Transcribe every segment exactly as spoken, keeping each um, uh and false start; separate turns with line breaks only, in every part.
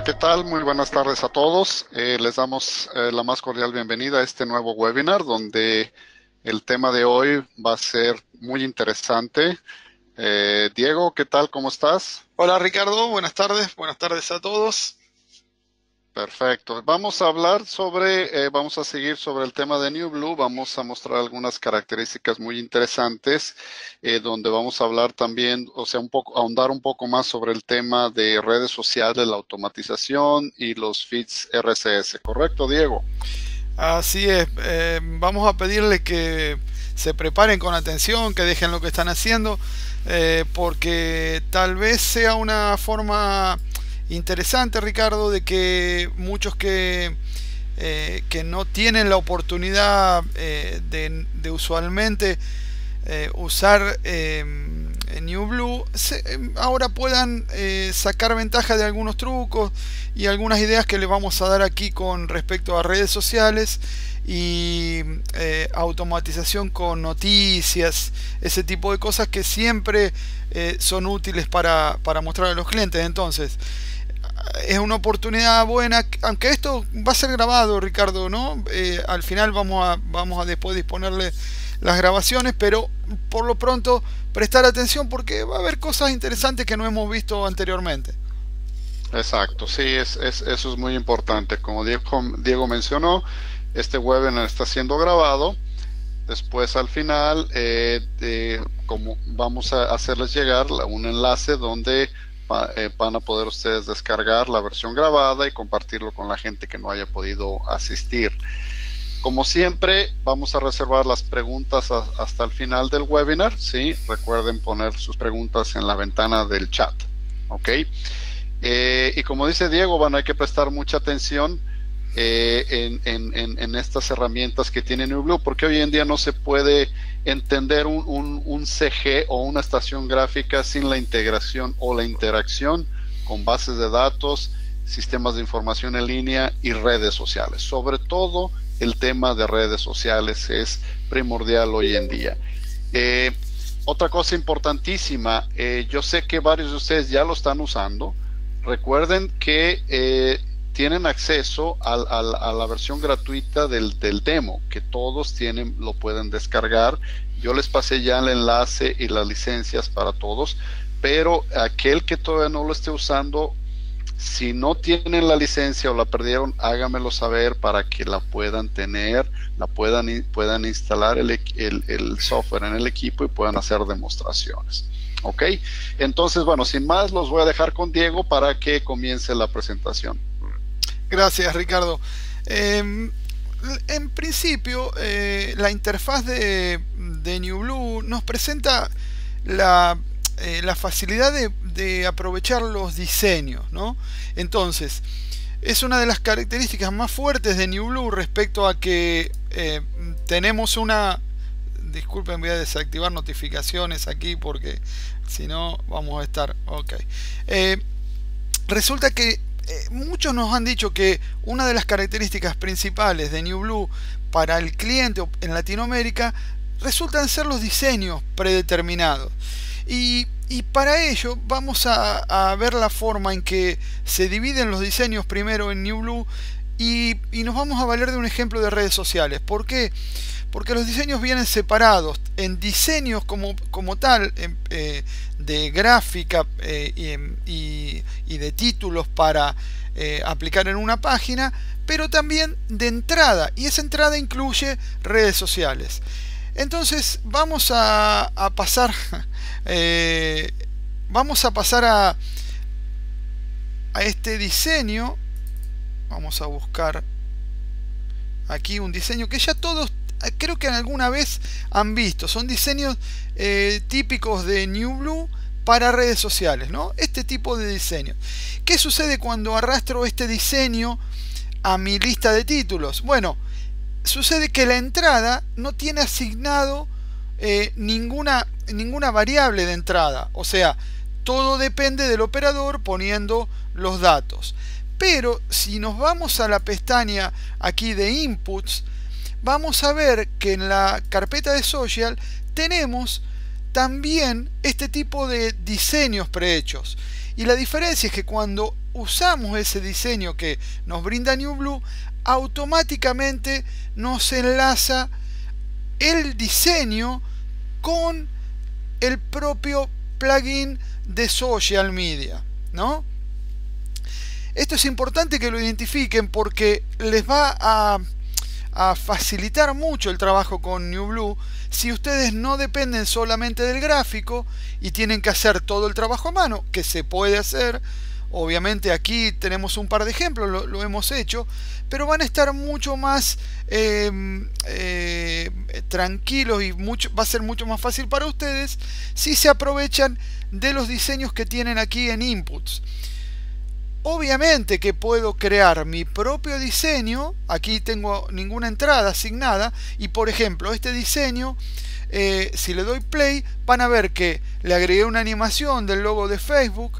¿qué tal? Muy buenas tardes a todos. Eh, les damos eh, la más cordial bienvenida a este nuevo webinar donde el tema de hoy va a ser muy interesante. Eh, Diego, ¿qué tal? ¿Cómo estás?
Hola Ricardo, buenas tardes, buenas tardes a todos.
Perfecto. Vamos a hablar sobre, eh, vamos a seguir sobre el tema de New Blue. Vamos a mostrar algunas características muy interesantes, eh, donde vamos a hablar también, o sea, un poco, ahondar un poco más sobre el tema de redes sociales, la automatización y los feeds R S S. ¿Correcto, Diego?
Así es, eh, vamos a pedirles que se preparen con atención, que dejen lo que están haciendo, eh, porque tal vez sea una forma interesante, Ricardo, de que muchos que, eh, que no tienen la oportunidad eh, de, de usualmente eh, usar eh, New Blue se, eh, ahora puedan eh, sacar ventaja de algunos trucos y algunas ideas que les vamos a dar aquí con respecto a redes sociales y eh, automatización con noticias, ese tipo de cosas que siempre eh, son útiles para, para mostrar a los clientes. Entonces es una oportunidad buena, aunque esto va a ser grabado, Ricardo, ¿no? Eh, al final vamos a, vamos a después disponerle las grabaciones, pero por lo pronto prestar atención porque va a haber cosas interesantes que no hemos visto anteriormente.
Exacto, sí, es, es- eso es muy importante. Como Diego, Diego mencionó, este webinar está siendo grabado. Después, al final, eh, de- como vamos a hacerles llegar la- un enlace donde va- eh, van a poder ustedes descargar la versión grabada y compartirlo con la gente que no haya podido asistir. Como siempre, vamos a reservar las preguntas a- hasta el final del webinar, ¿sí? Recuerden poner sus preguntas en la ventana del chat, ¿ok? Eh, y como dice Diego, bueno, hay que prestar mucha atención eh, en, en, en, en estas herramientas que tiene NewBlue, porque hoy en día no se puede entender un, un, un C G o una estación gráfica sin la integración o la interacción con bases de datos, sistemas de información en línea y redes sociales. Sobre todo el tema de redes sociales es primordial hoy en día. Eh, Otra cosa importantísima, eh, yo sé que varios de ustedes ya lo están usando. Recuerden que eh, tienen acceso al, al, a la versión gratuita del, del demo, que todos tienen, lo pueden descargar. Yo les pasé ya el enlace y las licencias para todos, pero aquel que todavía no lo esté usando, si no tienen la licencia o la perdieron, háganmelo saber para que la puedan tener, la puedan, puedan instalar el, el, el software en el equipo y puedan hacer demostraciones. ¿Ok? Entonces, bueno, sin más, los voy a dejar con Diego para que comience la presentación.
Gracias, Ricardo. Eh, en principio, eh, la interfaz de, de New Blue nos presenta la, eh, la facilidad de, de aprovechar los diseños, ¿no? Entonces, es una de las características más fuertes de New Blue respecto a que eh, tenemos una... Disculpen, voy a desactivar notificaciones aquí porque si no vamos a estar... Ok. Eh, resulta que eh, muchos nos han dicho que una de las características principales de New Blue para el cliente en Latinoamérica resultan ser los diseños predeterminados. Y, y para ello vamos a, a ver la forma en que se dividen los diseños primero en New Blue y, y nos vamos a valer de un ejemplo de redes sociales. ¿Por qué? Porque los diseños vienen separados en diseños como, como tal, eh, de gráfica eh, y, y, de títulos para eh, aplicar en una página, pero también de entrada, y esa entrada incluye redes sociales. Entonces vamos a, a pasar eh, vamos a pasar a, a este diseño. Vamos a buscar aquí un diseño que ya todos creo que alguna vez han visto. Son diseños eh, típicos de New Blue para redes sociales, ¿no? Este tipo de diseño. ¿Qué sucede cuando arrastro este diseño a mi lista de títulos? Bueno, sucede que la entrada no tiene asignado eh, ninguna, ninguna variable de entrada. O sea, todo depende del operador poniendo los datos. Pero si nos vamos a la pestaña aquí de inputs, vamos a ver que en la carpeta de social tenemos también este tipo de diseños prehechos. Y la diferencia es que cuando usamos ese diseño que nos brinda NewBlue, automáticamente nos enlaza el diseño con el propio plugin de social media, ¿no? Esto es importante que lo identifiquen porque les va a, a facilitar mucho el trabajo con NewBlue si ustedes no dependen solamente del gráfico y tienen que hacer todo el trabajo a mano, que se puede hacer. Obviamente aquí tenemos un par de ejemplos, lo, lo hemos hecho, pero van a estar mucho más eh, eh, tranquilos y mucho, va a ser mucho más fácil para ustedes si se aprovechan de los diseños que tienen aquí en Inputs. Obviamente que puedo crear mi propio diseño, aquí tengo ninguna entrada asignada y por ejemplo este diseño, eh, si le doy play van a ver que le agregué una animación del logo de Facebook,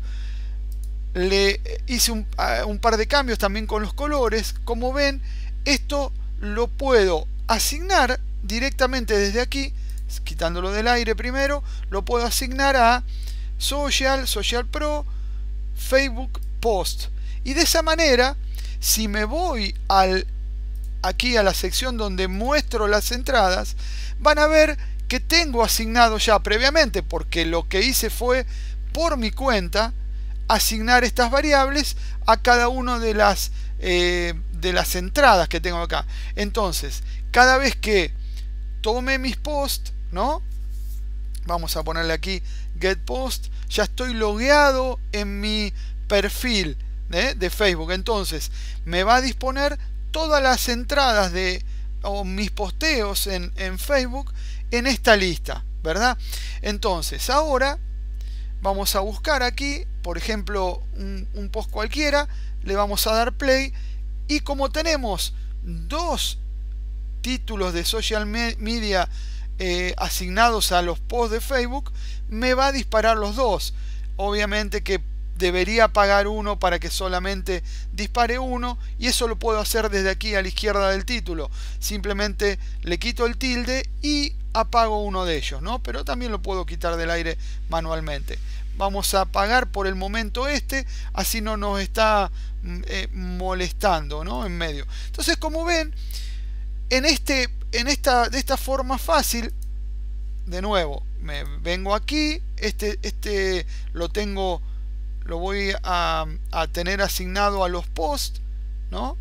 le hice un, uh, un par de cambios también con los colores. Como ven, esto lo puedo asignar directamente desde aquí, quitándolo del aire primero, lo puedo asignar a Social, Social Pro, Facebook Post. Y de esa manera, si me voy al, aquí a la sección donde muestro las entradas, van a ver que tengo asignado ya previamente, porque lo que hice fue por mi cuenta, asignar estas variables a cada una de las eh, de las entradas que tengo acá. Entonces, cada vez que tome mis posts, ¿no? Vamos a ponerle aquí get post, ya estoy logueado en mi perfil ¿eh? de Facebook. Entonces, me va a disponer todas las entradas de o mis posteos en, en Facebook en esta lista, ¿verdad? Entonces, ahora vamos a buscar aquí, por ejemplo, un, un post cualquiera, le vamos a dar play y como tenemos dos títulos de social media eh, asignados a los posts de Facebook, me va a disparar los dos. Obviamente que debería apagar uno para que solamente dispare uno y eso lo puedo hacer desde aquí a la izquierda del título. Simplemente le quito el tilde y apago uno de ellos, ¿no? Pero también lo puedo quitar del aire manualmente. Vamos a apagar por el momento este, así no nos está eh, molestando, ¿no? En medio. Entonces, como ven, en este, en esta, de esta forma fácil, de nuevo, me vengo aquí, este, este lo tengo, lo voy a, a tener asignado a los posts, ¿no?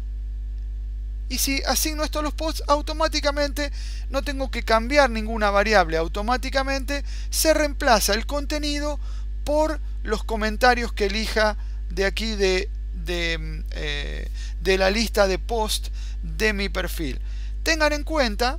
Y si asigno esto a los posts, automáticamente no tengo que cambiar ninguna variable. Automáticamente se reemplaza el contenido por los comentarios que elija de aquí de, de, eh, de la lista de posts de mi perfil. Tengan en cuenta,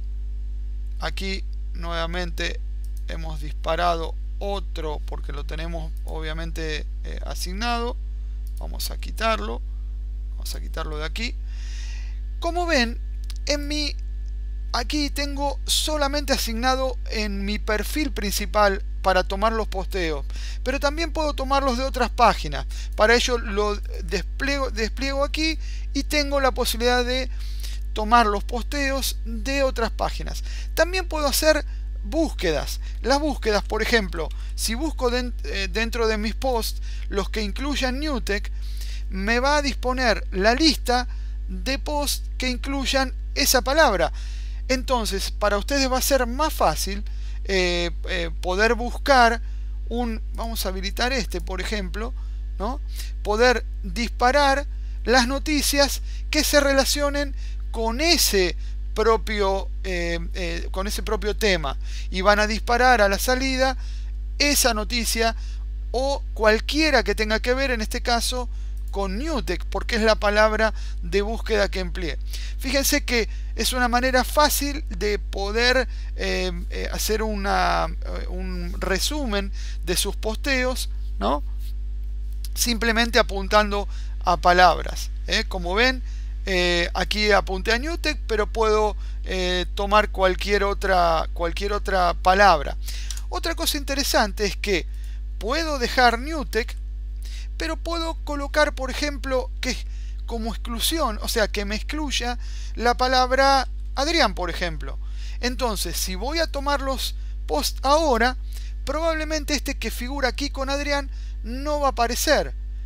aquí nuevamente hemos disparado otro porque lo tenemos obviamente eh, asignado. Vamos a quitarlo. Vamos a quitarlo de aquí. Como ven, en mi aquí tengo solamente asignado en mi perfil principal para tomar los posteos, pero también puedo tomarlos de otras páginas. Para ello lo despliego, despliego aquí y tengo la posibilidad de tomar los posteos de otras páginas. También puedo hacer búsquedas. Las búsquedas, por ejemplo, si busco dentro de mis posts los que incluyan NewTek, me va a disponer la lista de posts que incluyan esa palabra. Entonces, para ustedes va a ser más fácil eh, eh, poder buscar un, vamos a habilitar este, por ejemplo, ¿no? Poder disparar las noticias que se relacionen con ese propio eh, eh, con ese propio tema y van a disparar a la salida esa noticia o cualquiera que tenga que ver, en este caso, con NewTek, porque es la palabra de búsqueda que empleé. Fíjense que es una manera fácil de poder eh, eh, hacer una, un resumen de sus posteos, ¿no? Simplemente apuntando a palabras. ¿eh? Como ven, eh, aquí apunté a NewTek, pero puedo eh, tomar cualquier otra, cualquier otra palabra. Otra cosa interesante es que puedo dejar NewTek, pero puedo colocar, por ejemplo, que como exclusión, o sea, que me excluya la palabra Adrián, por ejemplo. Entonces, si voy a tomar los posts ahora, probablemente este que figura aquí con Adrián no va a aparecer.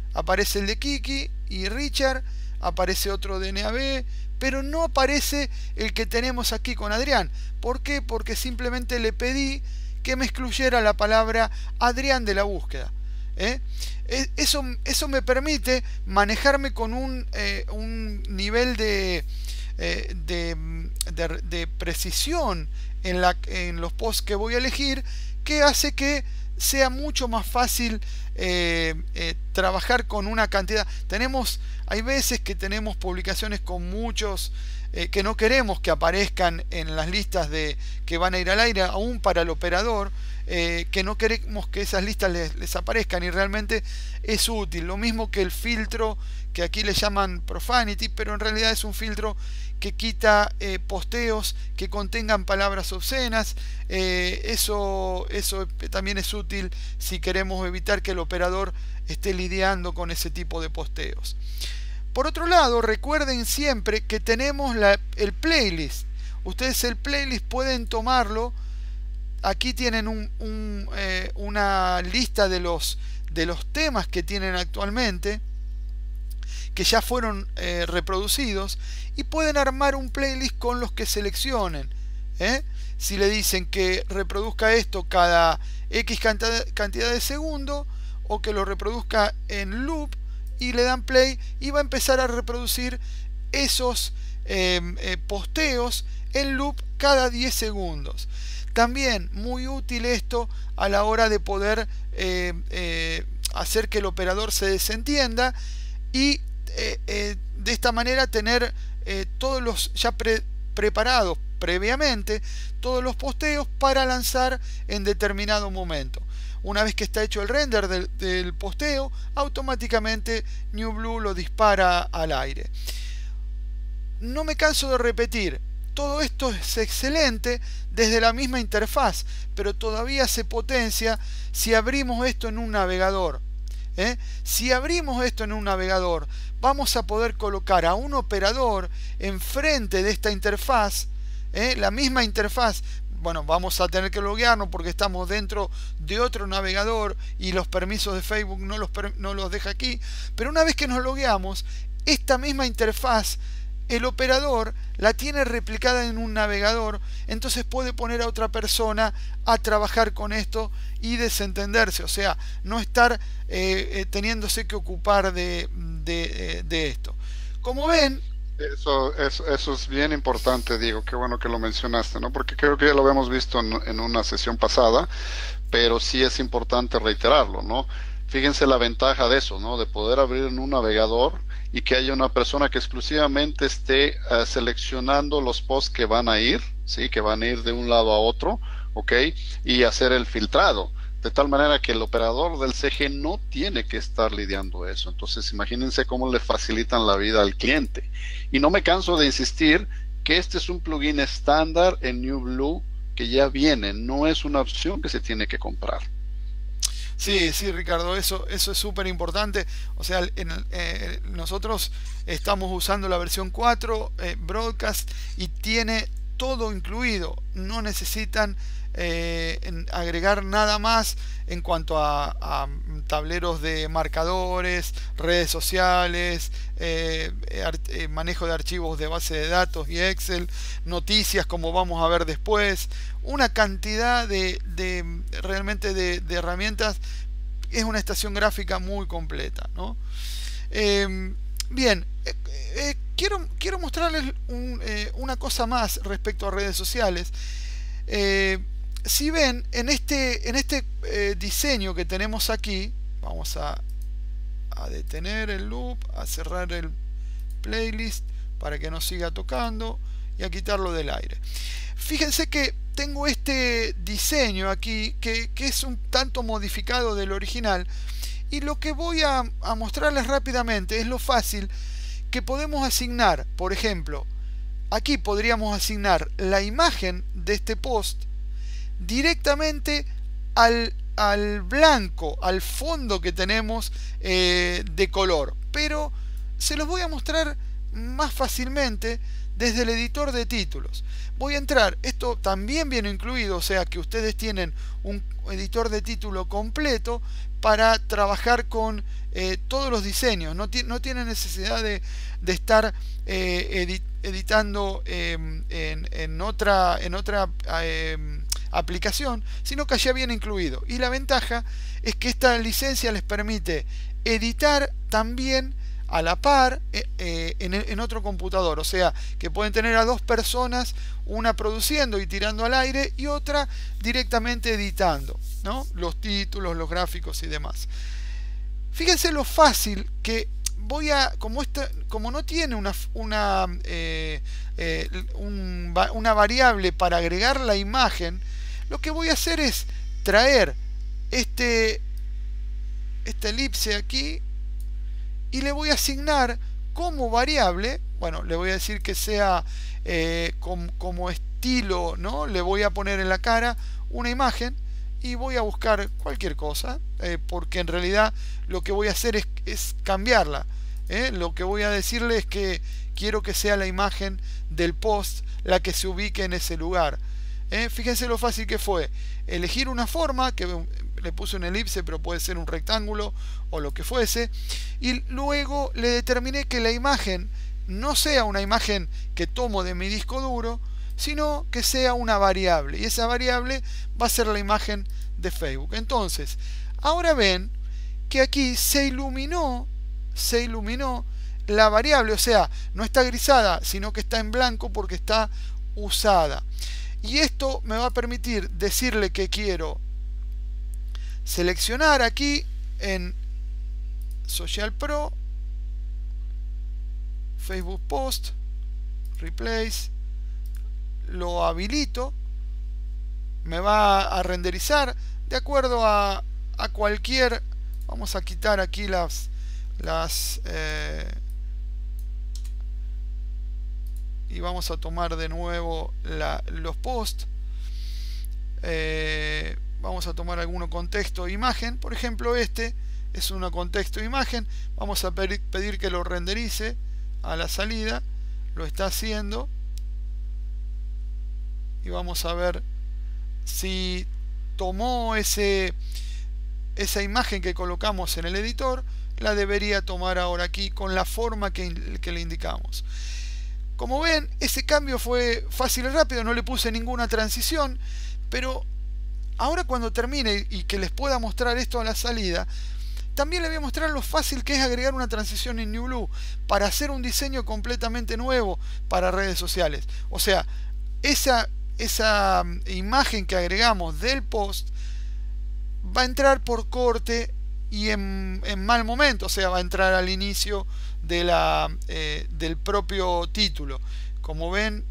aparece el de Kiki y Richard, aparece otro de N A B, pero no aparece el que tenemos aquí con Adrián. ¿Por qué? Porque simplemente le pedí que me excluyera la palabra Adrián de la búsqueda. ¿eh? Eso, eso me permite manejarme con un, eh, un nivel de, eh, de, de, de precisión en, la, en los posts que voy a elegir, que hace que sea mucho más fácil eh, eh, trabajar con una cantidad. Tenemos, hay veces que tenemos publicaciones con muchos eh, que no queremos que aparezcan en las listas de que van a ir al aire, aún para el operador, eh, que no queremos que esas listas les, les aparezcan, y realmente es útil. Lo mismo que el filtro que aquí le llaman profanity, pero en realidad es un filtro que quita eh, posteos que contengan palabras obscenas. Eh, eso, eso también es útil si queremos evitar que el operador esté lidiando con ese tipo de posteos. Por otro lado, recuerden siempre que tenemos la, el playlist. Ustedes el playlist pueden tomarlo. Aquí tienen un, un, eh, una lista de los, de los temas que tienen actualmente, que ya fueron eh, reproducidos, y pueden armar un playlist con los que seleccionen. ¿eh? Si le dicen que reproduzca esto cada X cantidad de segundos, o que lo reproduzca en loop, y le dan play, y va a empezar a reproducir esos eh, eh, posteos en loop cada diez segundos. También muy útil esto a la hora de poder eh, eh, hacer que el operador se desentienda, y eh, eh, de esta manera tener eh, todos los ya pre preparados previamente, todos los posteos para lanzar en determinado momento. Una vez que está hecho el render del, del posteo, automáticamente NewBlue lo dispara al aire. No me canso de repetir, todo esto es excelente desde la misma interfaz, pero todavía se potencia si abrimos esto en un navegador. ¿eh? Si abrimos esto en un navegador, vamos a poder colocar a un operador enfrente de esta interfaz, ¿eh? la misma interfaz. Bueno, vamos a tener que loguearnos porque estamos dentro de otro navegador y los permisos de Facebook no los, no los deja aquí. Pero una vez que nos logueamos, esta misma interfaz, el operador la tiene replicada en un navegador, entonces puede poner a otra persona a trabajar con esto y desentenderse. O sea, no estar eh, eh, teniéndose que ocupar de, de, de esto. Como ven...
Eso, eso, eso es bien importante, Diego, qué bueno que lo mencionaste, ¿no? Porque creo que ya lo habíamos visto en, en una sesión pasada, pero sí es importante reiterarlo, ¿no? Fíjense la ventaja de eso, ¿no? De poder abrir en un navegador y que haya una persona que exclusivamente esté uh, seleccionando los posts que van a ir, ¿sí? Que van a ir de un lado a otro, ¿ok? Y hacer el filtrado. De tal manera que el operador del C G no tiene que estar lidiando eso. Entonces imagínense cómo le facilitan la vida al cliente. Y no me canso de insistir que este es un plugin estándar en NewBlue que ya viene, no es una opción que se tiene que comprar.
Sí, sí, Ricardo, eso, eso es súper importante. O sea, en, eh, nosotros estamos usando la versión cuatro eh, Broadcast, y tiene todo incluido. No necesitan Eh, en agregar nada más en cuanto a, a tableros de marcadores, redes sociales, eh, eh, manejo de archivos de base de datos y Excel, noticias como vamos a ver después, una cantidad de, de realmente de, de herramientas. Es una estación gráfica muy completa, ¿no? Eh, bien, eh, eh, quiero, quiero mostrarles un, eh, una cosa más respecto a redes sociales. Eh, Si ven en este, en este eh, diseño que tenemos aquí, vamos a, a detener el loop, a cerrar el playlist para que no siga tocando y a quitarlo del aire. Fíjense que tengo este diseño aquí que, que es un tanto modificado del original, y lo que voy a, a mostrarles rápidamente es lo fácil que podemos asignar. Por ejemplo, aquí podríamos asignar la imagen de este post directamente al, al blanco, al fondo que tenemos eh, de color, pero se los voy a mostrar más fácilmente desde el editor de títulos. Voy a entrar, esto también viene incluido, o sea que ustedes tienen un editor de título completo, para trabajar con eh, todos los diseños. No, no tiene necesidad de, de estar eh, edit editando eh, en, en otra, en otra eh, aplicación, sino que ya viene incluido. Y la ventaja es que esta licencia les permite editar también a la par eh, eh, en, en otro computador, o sea que pueden tener a dos personas, una produciendo y tirando al aire y otra directamente editando, ¿no? Los títulos, los gráficos y demás. Fíjense lo fácil que voy a, como esta, como no tiene una, una, eh, eh, un, una variable para agregar la imagen, lo que voy a hacer es traer este, esta elipse aquí y le voy a asignar como variable, bueno, le voy a decir que sea eh, com, como estilo, ¿no? Le voy a poner en la cara una imagen y voy a buscar cualquier cosa, eh, porque en realidad lo que voy a hacer es, es cambiarla. ¿eh? Lo que voy a decirle es que quiero que sea la imagen del post la que se ubique en ese lugar. ¿eh? Fíjense lo fácil que fue. Elegir una forma, que le puse una elipse, pero puede ser un rectángulo o lo que fuese, y luego le determiné que la imagen no sea una imagen que tomo de mi disco duro, sino que sea una variable, y esa variable va a ser la imagen de Facebook. Entonces, ahora ven que aquí se iluminó, se iluminó la variable, o sea, no está grisada, sino que está en blanco porque está usada. Y esto me va a permitir decirle que quiero seleccionar aquí en Social Pro, Facebook Post, Replace, lo habilito, me va a renderizar de acuerdo a, a cualquier, vamos a quitar aquí las, las eh, y vamos a tomar de nuevo la, los posts, eh, vamos a tomar alguno contexto e imagen, por ejemplo este es un contexto e imagen, vamos a pedir, pedir que lo renderice a la salida, lo está haciendo y vamos a ver si tomó ese, esa imagen que colocamos en el editor, la debería tomar ahora aquí con la forma que, que le indicamos. Como ven, ese cambio fue fácil y rápido, no le puse ninguna transición, pero ahora cuando termine y que les pueda mostrar esto a la salida, también les voy a mostrar lo fácil que es agregar una transición en NewBlue para hacer un diseño completamente nuevo para redes sociales. O sea, esa, esa imagen que agregamos del post va a entrar por corte y en, en mal momento, o sea, va a entrar al inicio de la, eh, del propio título. Como ven,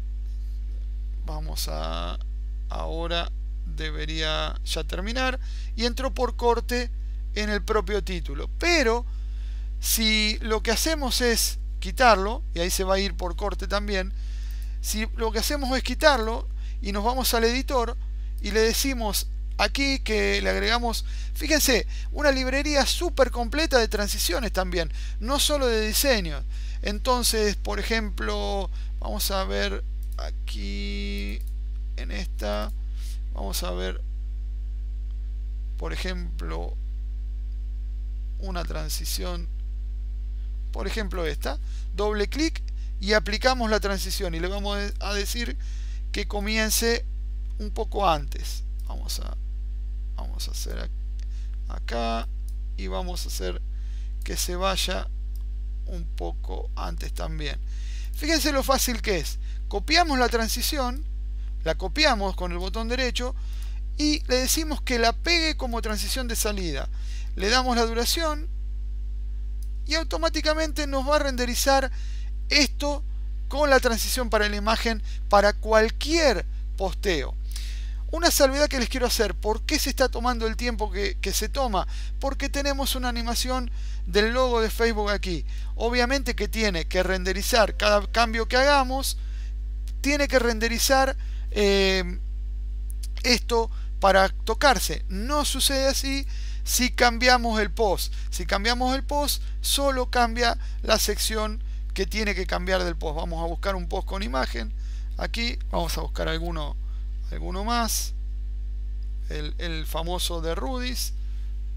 vamos a ahora debería ya terminar y entró por corte en el propio título. Pero si lo que hacemos es quitarlo, y ahí se va a ir por corte también, si lo que hacemos es quitarlo y nos vamos al editor y le decimos aquí que le agregamos, fíjense, una librería súper completa de transiciones también, no solo de diseño. Entonces, por ejemplo, vamos a ver aquí en esta, vamos a ver, por ejemplo, una transición, por ejemplo esta, doble clic y aplicamos la transición y le vamos a decir que comience un poco antes. Vamos a vamos a hacer acá y vamos a hacer que se vaya un poco antes también. Fíjense lo fácil que es. Copiamos la transición, la copiamos con el botón derecho y le decimos que la pegue como transición de salida. Le damos la duración y automáticamente nos va a renderizar esto con la transición para la imagen para cualquier posteo. Una salvedad que les quiero hacer: ¿por qué se está tomando el tiempo que, que se toma? Porque tenemos una animación del logo de Facebook aquí. Obviamente que tiene que renderizar cada cambio que hagamos, tiene que renderizar eh, esto para tocarse. No sucede así si cambiamos el post. Si cambiamos el post, solo cambia la sección que tiene que cambiar del post. Vamos a buscar un post con imagen. Aquí vamos a buscar alguno, alguno más. El, el famoso de Rudis.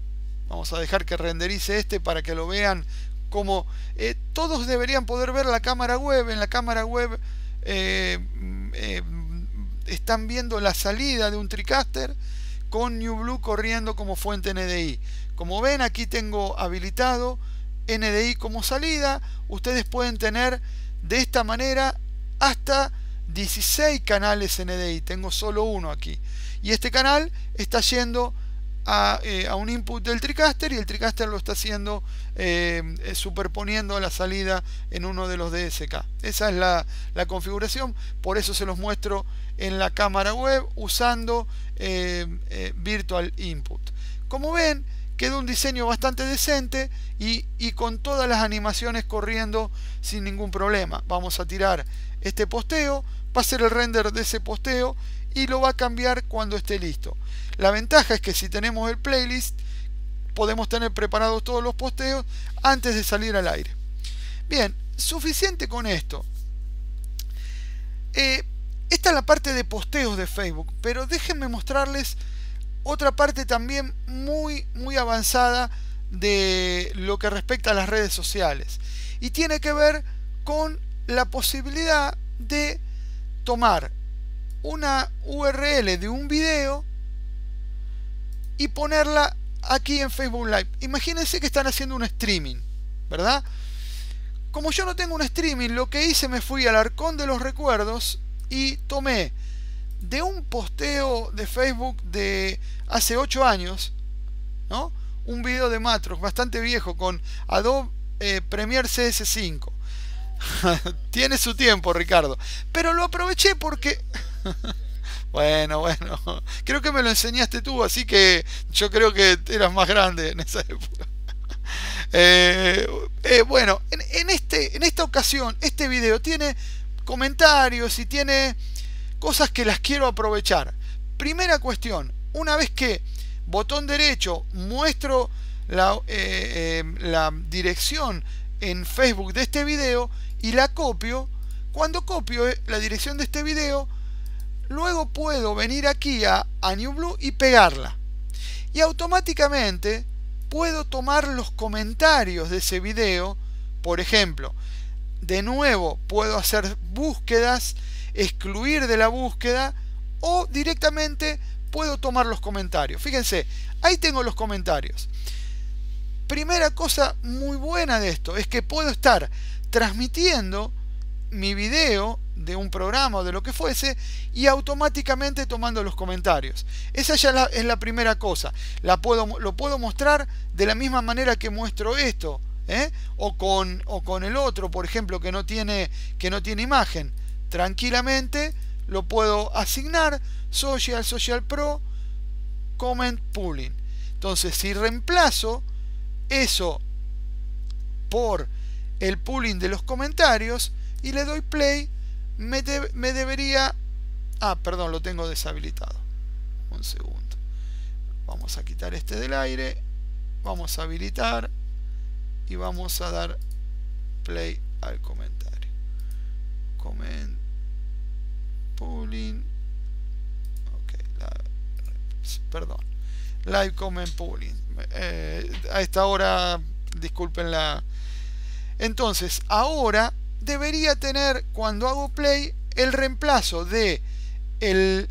Vamos a dejar que renderice este para que lo vean como eh, todos deberían poder ver la cámara web. En la cámara web eh, eh, están viendo la salida de un TriCaster con NewBlue corriendo como fuente N D I. Como ven, aquí tengo habilitado N D I como salida. Ustedes pueden tener de esta manera hasta dieciséis canales N D I. Tengo solo uno aquí. Y este canal está yendo a, eh, a un input del TriCaster, y el TriCaster lo está haciendo eh, superponiendo la salida en uno de los D S K. Esa es la, la configuración. Por eso se los muestro en la cámara web usando eh, eh, Virtual Input. Como ven, quedó un diseño bastante decente y, y con todas las animaciones corriendo sin ningún problema. Vamos a tirar este posteo, va a ser el render de ese posteo y lo va a cambiar cuando esté listo. La ventaja es que si tenemos el playlist podemos tener preparados todos los posteos antes de salir al aire. Bien, suficiente con esto. Eh, esta es la parte de posteos de Facebook, pero déjenme mostrarles otra parte también muy muy avanzada de lo que respecta a las redes sociales, y tiene que ver con la posibilidad de tomar una U R L de un video y ponerla aquí en Facebook Live. Imagínense que están haciendo un streaming, ¿verdad? Como yo no tengo un streaming, lo que hice, me fui al arcón de los recuerdos y tomé de un posteo de Facebook de hace ocho años, ¿no?, un video de Matrox bastante viejo con Adobe eh, Premiere C S cinco. Tiene su tiempo, Ricardo, pero lo aproveché porque bueno, bueno, creo que me lo enseñaste tú, así que yo creo que eras más grande en esa época. eh, eh, bueno, en, en, este, en esta ocasión este video tiene comentarios y tiene cosas que las quiero aprovechar. Primera cuestión: una vez que botón derecho muestro la, eh, eh, la dirección en Facebook de este video y la copio, cuando copio la dirección de este video, luego puedo venir aquí a, a NewBlue y pegarla, y automáticamente puedo tomar los comentarios de ese video. Por ejemplo, de nuevo puedo hacer búsquedas, excluir de la búsqueda, o directamente puedo tomar los comentarios. Fíjense, ahí tengo los comentarios. Primera cosa muy buena de esto es que puedo estar transmitiendo mi video de un programa o de lo que fuese y automáticamente tomando los comentarios. Esa ya la, es la primera cosa. La puedo, lo puedo mostrar de la misma manera que muestro esto, ¿eh? o, con, o con el otro, por ejemplo, que no tiene, que no tiene imagen. Tranquilamente lo puedo asignar Social, Social Pro, Comment Pooling. Entonces, si reemplazo eso por el pooling de los comentarios y le doy play, me, de, me debería... Ah, perdón, lo tengo deshabilitado. Un segundo. Vamos a quitar este del aire. Vamos a habilitar. Y vamos a dar play al comentario. Comment pooling. Ok, la, perdón. Live comment pooling. Eh, a esta hora, disculpen la... Entonces, ahora debería tener, cuando hago play, el reemplazo de el,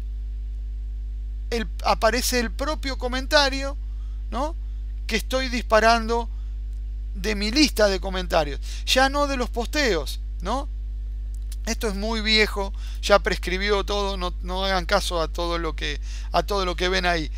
el aparece el propio comentario, ¿no?, que estoy disparando de mi lista de comentarios, ya no de los posteos, ¿no? Esto es muy viejo, ya prescribió todo, no, no hagan caso a todo lo que a todo lo que ven ahí.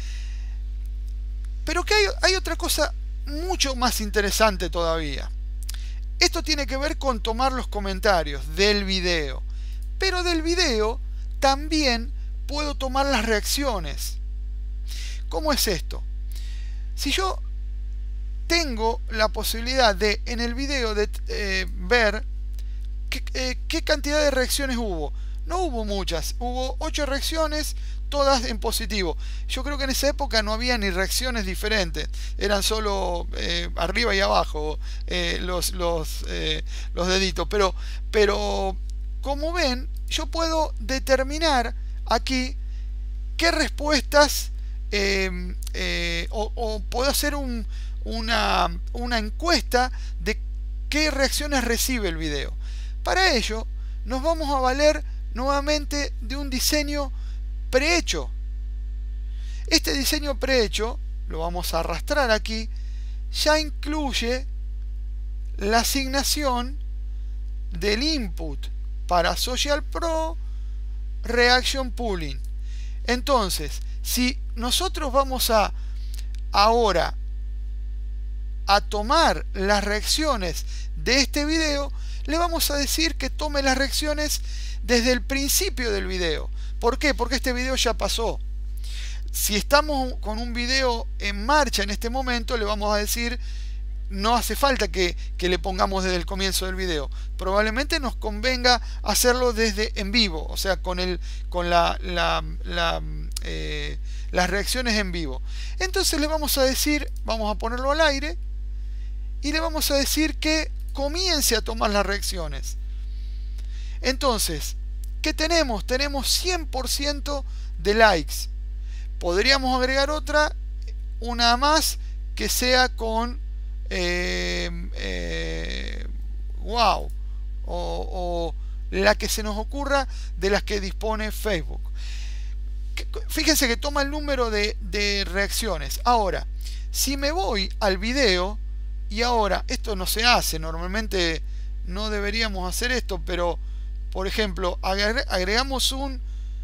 Pero que hay, hay otra cosa mucho más interesante todavía. Esto tiene que ver con tomar los comentarios del video, pero del video también puedo tomar las reacciones. ¿Cómo es esto? Si yo tengo la posibilidad de en el video de eh, ver qué, eh, qué cantidad de reacciones hubo. No hubo muchas, hubo ocho reacciones, todas en positivo. Yo creo que en esa época no había ni reacciones diferentes, eran solo eh, arriba y abajo eh, los, los, eh, los deditos. Pero, pero como ven, yo puedo determinar aquí qué respuestas eh, eh, o, o puedo hacer un, una, una encuesta de qué reacciones recibe el video. Para ello nos vamos a valer nuevamente de un diseño prehecho. Este diseño prehecho lo vamos a arrastrar aquí, ya incluye la asignación del input para Social Pro Reaction Pooling. Entonces, si nosotros vamos a ahora a tomar las reacciones de este video, le vamos a decir que tome las reacciones desde el principio del video. ¿Por qué? Porque este video ya pasó. Si estamos con un video en marcha en este momento, le vamos a decir, no hace falta que, que le pongamos desde el comienzo del video. Probablemente nos convenga hacerlo desde en vivo, o sea, con, el, con la, la, la, eh, las reacciones en vivo. Entonces le vamos a decir, vamos a ponerlo al aire, y le vamos a decir que comience a tomar las reacciones. Entonces, ¿qué tenemos? Tenemos cien por ciento de likes. Podríamos agregar otra, una más, que sea con eh, eh, wow, o, o la que se nos ocurra de las que dispone Facebook. Fíjense que toma el número de, de reacciones. Ahora, si me voy al video, y ahora, esto no se hace, normalmente no deberíamos hacer esto, pero por ejemplo, agregamos un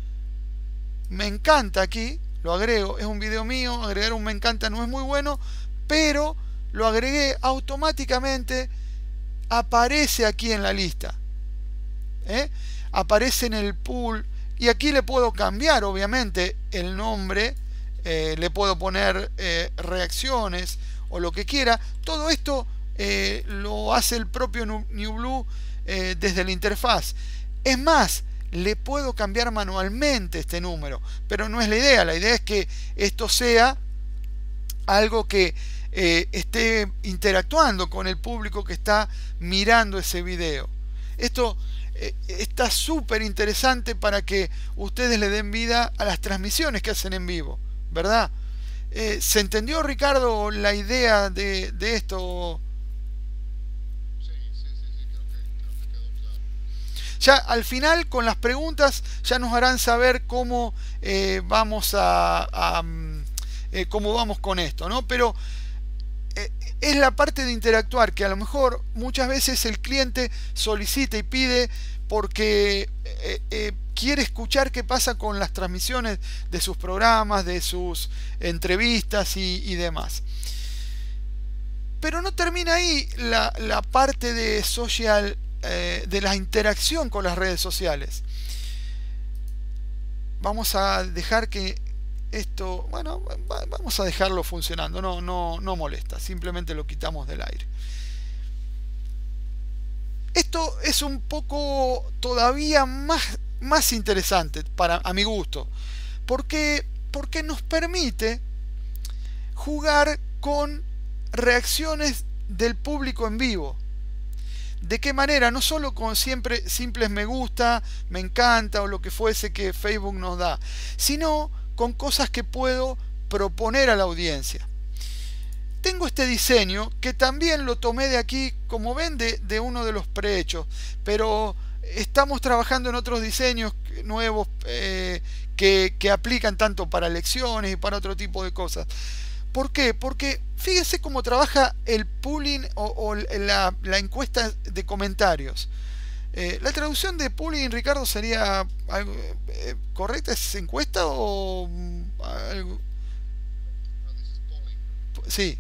me encanta aquí, lo agrego, es un video mío, agregar un me encanta no es muy bueno, pero lo agregué automáticamente, aparece aquí en la lista, ¿eh? Aparece en el pool, y aquí le puedo cambiar obviamente el nombre, eh, le puedo poner eh, reacciones o lo que quiera. Todo esto eh, lo hace el propio NewBlue eh, desde la interfaz. Es más, le puedo cambiar manualmente este número, pero no es la idea. La idea es que esto sea algo que eh, esté interactuando con el público que está mirando ese video. Esto eh, está súper interesante para que ustedes le den vida a las transmisiones que hacen en vivo, ¿verdad? Eh, ¿Se entendió, Ricardo, la idea de, de esto?
Sí, sí, sí, sí, creo que, creo que quedó claro.
Ya al final, con las preguntas, ya nos harán saber cómo eh, vamos a, a eh, cómo vamos con esto, ¿no? Pero eh, es la parte de interactuar que a lo mejor muchas veces el cliente solicita y pide porque eh, eh, quiere escuchar qué pasa con las transmisiones de sus programas, de sus entrevistas y, y demás. Pero no termina ahí la, la parte de social, eh, de la interacción con las redes sociales. Vamos a dejar que esto, bueno, vamos a dejarlo funcionando, no, no, no molesta, simplemente lo quitamos del aire. Esto es un poco todavía más, más interesante para, a mi gusto, porque, porque nos permite jugar con reacciones del público en vivo. ¿De qué manera? No solo con siempre simples me gusta, me encanta o lo que fuese que Facebook nos da, sino con cosas que puedo proponer a la audiencia. Tengo este diseño que también lo tomé de aquí, como ven, de, de uno de los prehechos, pero estamos trabajando en otros diseños nuevos eh, que, que aplican tanto para lecciones y para otro tipo de cosas. ¿Por qué? Porque fíjese cómo trabaja el pooling o, o la, la encuesta de comentarios. Eh, la traducción de pooling, Ricardo, sería algo, eh, ¿correcta? ¿Es encuesta o algo? Sí.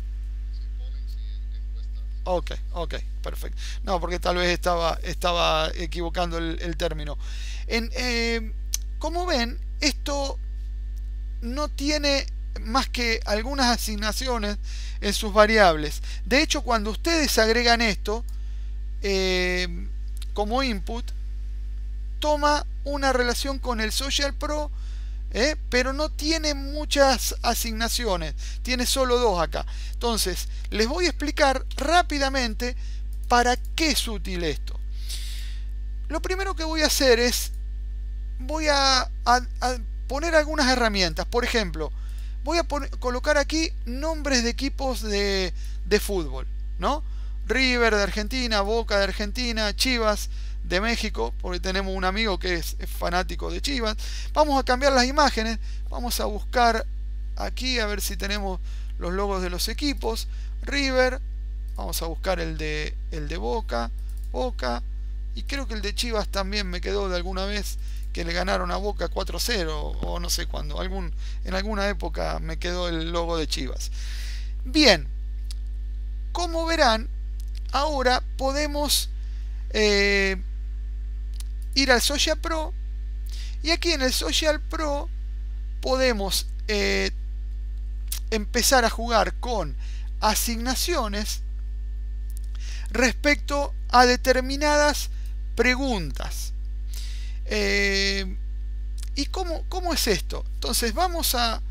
Ok, ok, perfecto. No, porque tal vez estaba, estaba equivocando el, el término. En, eh, como ven, esto no tiene más que algunas asignaciones en sus variables. De hecho, cuando ustedes agregan esto eh, como input, toma una relación con el Social Pro, eh, pero no tiene muchas asignaciones, tiene solo dos acá. Entonces, les voy a explicar rápidamente para qué es útil esto. Lo primero que voy a hacer es, voy a, a, a poner algunas herramientas. Por ejemplo, voy a poner, colocar aquí nombres de equipos de, de fútbol, ¿no? River de Argentina, Boca de Argentina, Chivas de México, porque tenemos un amigo que es, es fanático de Chivas. Vamos a cambiar las imágenes, vamos a buscar aquí a ver si tenemos los logos de los equipos. River, vamos a buscar el de, el de Boca, Boca, y creo que el de Chivas también me quedó de alguna vez que le ganaron a Boca cuatro cero, o no sé cuándo, algún, en alguna época me quedó el logo de Chivas. Bien, como verán, ahora podemos eh, ir al Social Pro, y aquí en el Social Pro podemos eh, empezar a jugar con asignaciones respecto a determinadas preguntas. Eh, ¿Y cómo, cómo es esto? Entonces vamos a,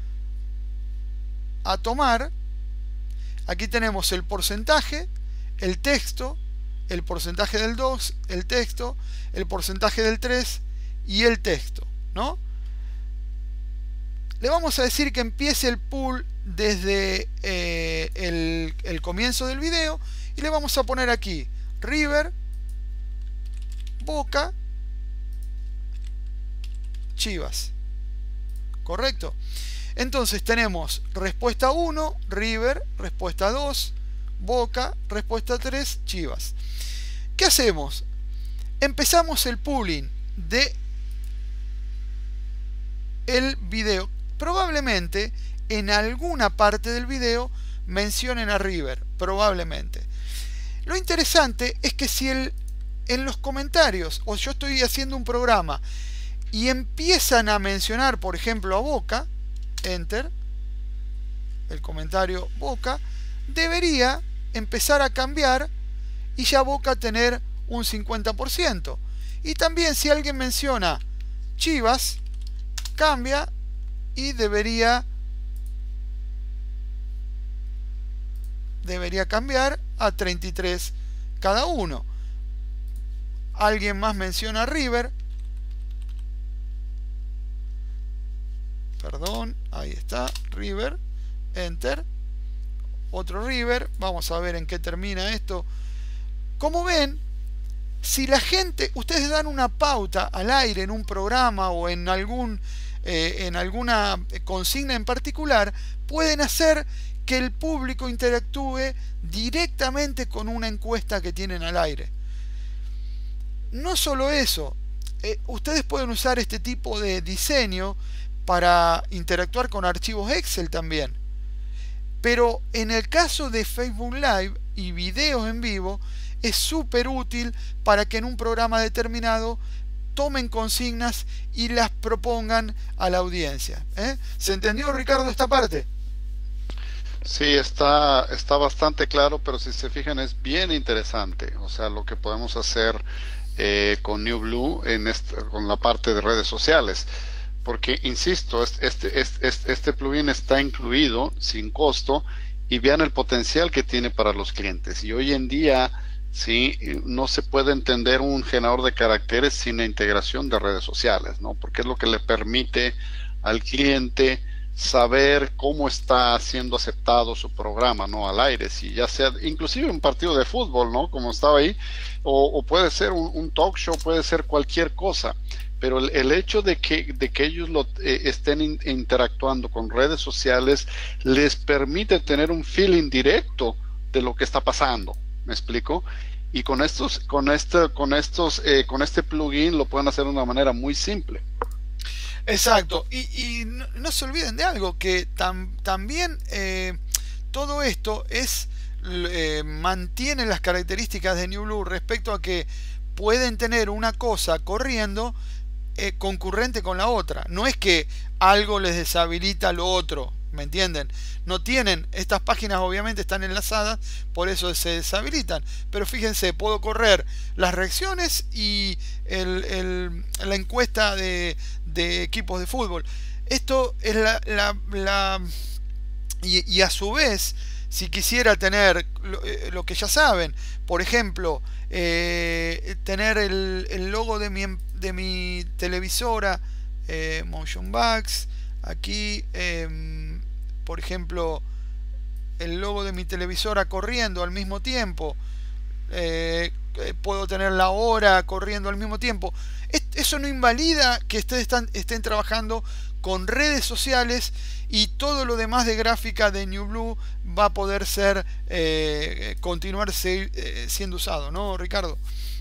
a tomar, aquí tenemos el porcentaje, el texto, el porcentaje del dos, el texto, el porcentaje del tres y el texto, ¿no? Le vamos a decir que empiece el pool desde eh, el, el comienzo del video, y le vamos a poner aquí River, Boca, Chivas. ¿Correcto? Entonces tenemos respuesta uno, River, respuesta dos, Boca, respuesta tres, Chivas. ¿Qué hacemos? Empezamos el pooling de el video. Probablemente en alguna parte del video mencionen a River, probablemente. Lo interesante es que si el, en los comentarios, o yo estoy haciendo un programa y empiezan a mencionar, por ejemplo, a Boca, enter, el comentario Boca, debería empezar a cambiar y ya Boca tener un cincuenta por ciento. Y también si alguien menciona Chivas, cambia y debería debería cambiar a treinta y tres cada uno. Alguien más menciona River, perdón, ahí está, River, enter, otro River, vamos a ver en qué termina esto. Como ven, si la gente, ustedes dan una pauta al aire en un programa o en algún eh, en alguna consigna en particular, pueden hacer que el público interactúe directamente con una encuesta que tienen al aire. No solo eso, eh, ustedes pueden usar este tipo de diseño para interactuar con archivos Excel también. Pero en el caso de Facebook Live y videos en vivo, es súper útil para que en un programa determinado tomen consignas y las propongan a la audiencia. ¿Eh? ¿Se entendió, Ricardo, esta parte?
Sí, está, está bastante claro, pero si se fijan es bien interesante. O sea, lo que podemos hacer eh, con NewBlue en este, con la parte de redes sociales. Porque, insisto, este, este, este, este plugin está incluido sin costo, y vean el potencial que tiene para los clientes. Y hoy en día, sí, no se puede entender un generador de caracteres sin la integración de redes sociales, ¿no? Porque es lo que le permite al cliente saber cómo está siendo aceptado su programa, ¿no? Al aire, si ya sea inclusive un partido de fútbol, ¿no? Como estaba ahí, o, o puede ser un, un talk show, puede ser cualquier cosa. Pero el, el hecho de que, de que ellos lo, eh, estén in, interactuando con redes sociales les permite tener un feeling directo de lo que está pasando. ¿Me explico? Y con estos, con este, con estos, eh, con este plugin lo pueden hacer de una manera muy simple.
Exacto. Y, y no, no se olviden de algo, que tam, también eh, todo esto es eh, mantiene las características de NewBlue respecto a que pueden tener una cosa corriendo Eh, concurrente con la otra. No es que algo les deshabilita lo otro, ¿me entienden? No tienen, estas páginas obviamente están enlazadas, por eso se deshabilitan. Pero fíjense, puedo correr las reacciones y el, el, la encuesta de, de equipos de fútbol. Esto es la... la, la y, y a su vez, si quisiera tener lo, lo que ya saben, por ejemplo, eh, tener el, el logo de mi, de mi televisora, eh, Motion Bugs, aquí, eh, por ejemplo, el logo de mi televisora corriendo al mismo tiempo. Eh, puedo tener la hora corriendo al mismo tiempo. Eso no invalida que ustedes están, estén trabajando con redes sociales, y todo lo demás de gráfica de NewBlue va a poder ser eh, continuar se, eh, siendo usado, ¿no, Ricardo?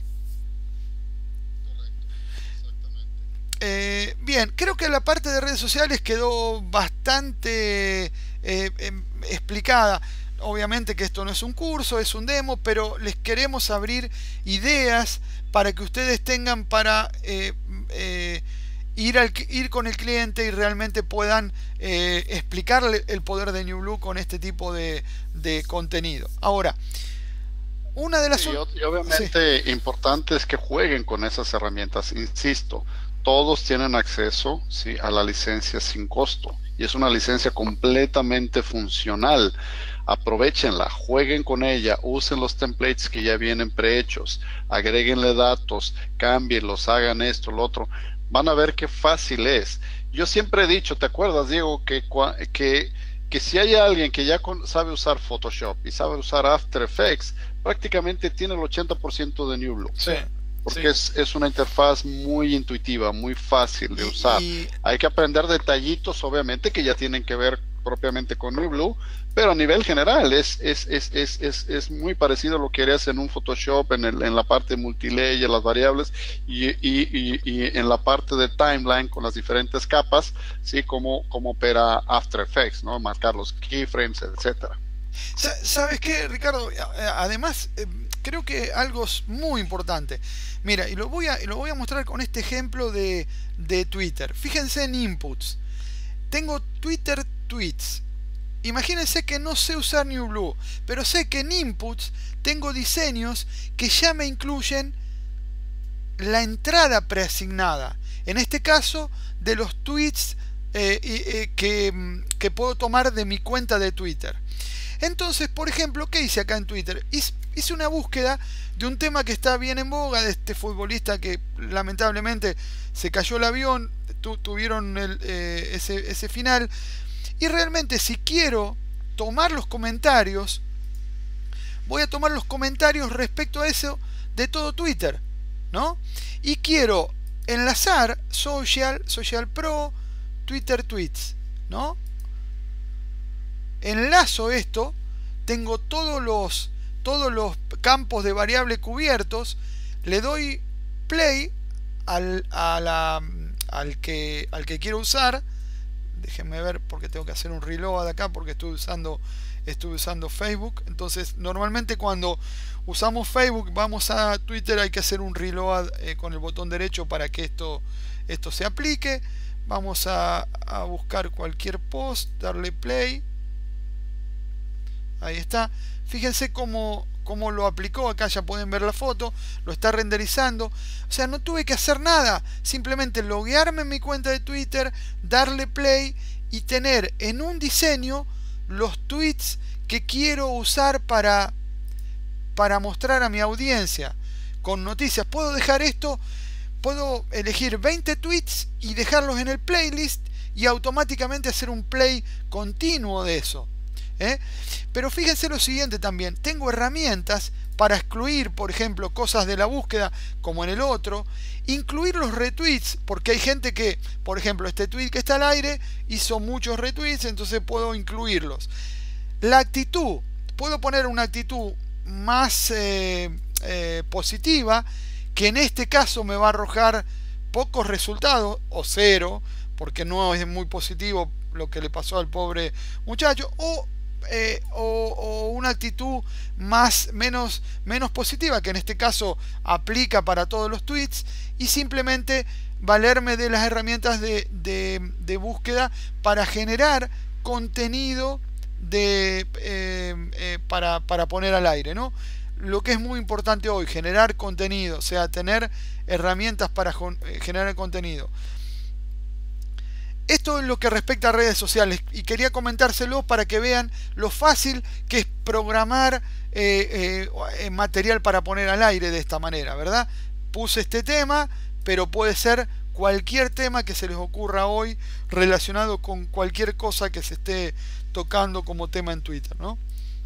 Correcto, exactamente.
Eh, bien, creo que la parte de redes sociales quedó bastante eh, em, explicada. Obviamente que esto no es un curso, es un demo, pero les queremos abrir ideas para que ustedes tengan para eh, eh, ir, al, ir con el cliente y realmente puedan eh, explicarle el poder de NewBlue con este tipo de, de contenido. Ahora, una de las...
Sí, y obviamente sí, importante es que jueguen con esas herramientas. Insisto, todos tienen acceso, ¿sí?, a la licencia sin costo, y es una licencia completamente funcional. Aprovechenla, jueguen con ella, usen los templates que ya vienen prehechos, agréguenle datos, cámbienlos, hagan esto, lo otro. Van a ver qué fácil es. Yo siempre he dicho, ¿te acuerdas, Diego? Que, que, que si hay alguien que ya con, sabe usar Photoshop y sabe usar After Effects, prácticamente tiene el ochenta por ciento de NewBlue.
Sí.
Porque
Sí.
es, es una interfaz muy intuitiva, muy fácil de
Y,
usar.
y,
Hay que aprender detallitos, obviamente, que ya tienen que ver propiamente con NewBlue, pero a nivel general es, es, es, es, es, es muy parecido a lo que harías en un Photoshop, en, el, en la parte multilayer, las variables, y, y, y, y en la parte de timeline con las diferentes capas, ¿sí? Como, como opera After Effects, ¿no? Marcar los keyframes, etcétera.
¿Sabes qué, Ricardo? Además, creo que algo es muy importante. Mira, y lo voy a, lo voy a mostrar con este ejemplo de, de Twitter. Fíjense en inputs. Tengo Twitter tweets. Imagínense que no sé usar NewBlue, pero sé que en inputs tengo diseños que ya me incluyen la entrada preasignada. En este caso, de los tweets eh, eh, que, que puedo tomar de mi cuenta de Twitter. Entonces, por ejemplo, ¿qué hice acá en Twitter? Hice una búsqueda de un tema que está bien en boga, de este futbolista que lamentablemente se cayó el avión, tu, tuvieron el, eh, ese, ese final. Y realmente, si quiero tomar los comentarios, voy a tomar los comentarios respecto a eso de todo Twitter, ¿no? Y quiero enlazar Social, Social Pro, Twitter Tweets, ¿no? Enlazo esto, tengo todos los, todos los campos de variable cubiertos, le doy play al, a la, al, que, al que quiero usar. Déjenme ver porque tengo que hacer un reload acá porque estoy usando, estoy usando Facebook. Entonces normalmente cuando usamos Facebook, vamos a Twitter, hay que hacer un reload eh, con el botón derecho para que esto, esto se aplique. Vamos a, a buscar cualquier post, darle play. Ahí está. Fíjense cómo, cómo lo aplicó. Acá ya pueden ver la foto. Lo está renderizando. O sea, no tuve que hacer nada. Simplemente loguearme en mi cuenta de Twitter, darle play y tener en un diseño los tweets que quiero usar para, para mostrar a mi audiencia con noticias. Puedo dejar esto, puedo elegir veinte tweets y dejarlos en el playlist y automáticamente hacer un play continuo de eso. ¿Eh? Pero fíjense lo siguiente también, tengo herramientas para excluir, por ejemplo, cosas de la búsqueda como en el otro, incluir los retweets, porque hay gente que, por ejemplo, este tweet que está al aire hizo muchos retweets, entonces puedo incluirlos. La actitud, puedo poner una actitud más eh, eh, positiva, que en este caso me va a arrojar pocos resultados o cero, porque no es muy positivo lo que le pasó al pobre muchacho, o Eh, o, o una actitud más menos, menos positiva, que en este caso aplica para todos los tweets, y simplemente valerme de las herramientas de, de, de búsqueda para generar contenido de, eh, eh, para, para poner al aire, ¿no? Lo que es muy importante hoy, generar contenido, o sea, tener herramientas para generar contenido. Esto es lo que respecta a redes sociales, y quería comentárselo para que vean lo fácil que es programar eh, eh, material para poner al aire de esta manera, ¿verdad? Puse este tema, pero puede ser cualquier tema que se les ocurra hoy relacionado con cualquier cosa que se esté tocando como tema en Twitter, ¿no?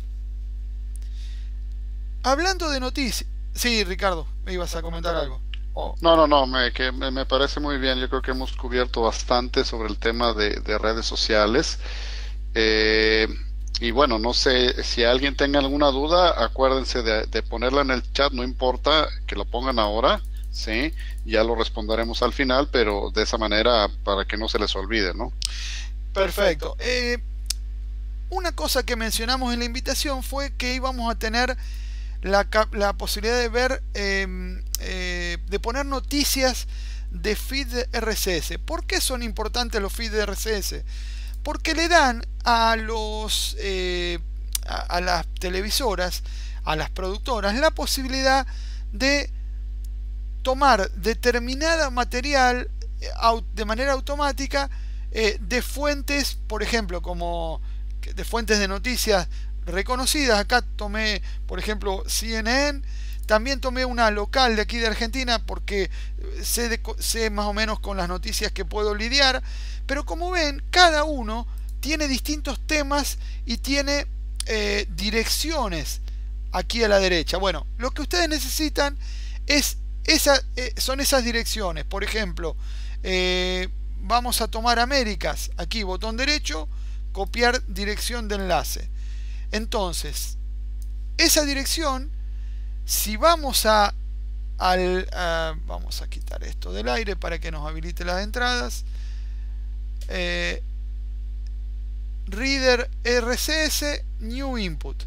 Hablando de noticias. Sí, Ricardo, me ibas a comentar algo. Oh.
No, no, no, me, que me, me parece muy bien. Yo creo que hemos cubierto bastante sobre el tema de, de redes sociales. Eh, y bueno, no sé si alguien tenga alguna duda, acuérdense de, de ponerla en el chat, no importa que lo pongan ahora, ¿sí? Ya lo responderemos al final, pero de esa manera para que no se les olvide, ¿no?
Perfecto. Eh, una cosa que mencionamos en la invitación fue que íbamos a tener la, la posibilidad de ver, eh, eh, de poner noticias de feed de R S S. ¿Por qué son importantes los feeds de R S S? Porque le dan a los eh, a, a las televisoras, a las productoras, la posibilidad de tomar determinada material de manera automática eh, de fuentes, por ejemplo, como de fuentes de noticias reconocidas. Acá tomé, por ejemplo, C N N. También tomé una local de aquí de Argentina porque sé, de, sé más o menos con las noticias que puedo lidiar. Pero como ven, cada uno tiene distintos temas y tiene eh, direcciones aquí a la derecha. Bueno, lo que ustedes necesitan es esa, eh, son esas direcciones. Por ejemplo, eh, vamos a tomar Américas. Aquí, botón derecho, copiar dirección de enlace. Entonces, esa dirección, si vamos a, al, a, vamos a quitar esto del aire para que nos habilite las entradas. Eh, Reader R S S, New Input.